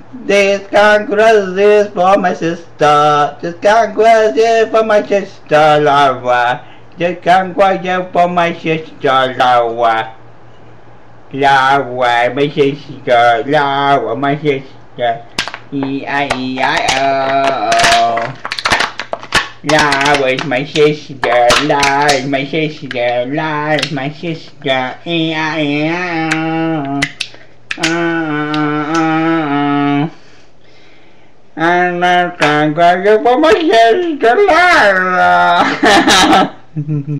This congratulations for my sister. This congratulations for my sister Laura. This congratulations for my sister Laura. Laura, my sister. Laura, my sister. E-I-E-I-O. Laura is my sister. Laura is my sister. Laura is my sister. E-I-E-I-O. And I'm going to for my sister Laura.